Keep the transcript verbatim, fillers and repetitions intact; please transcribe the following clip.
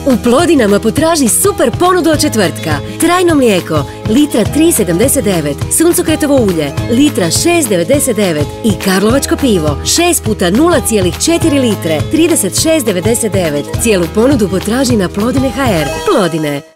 U Plodinama potraži super ponudu od četvrtka. Trajno mlijeko, litra tri sedamdeset devet, suncokretovo ulje, litra šest devedeset devet i karlovačko pivo, šest puta nula zarez četiri litre, trideset šest devedeset devet. Cijelu ponudu potraži na Plodine точка hr. Plodine.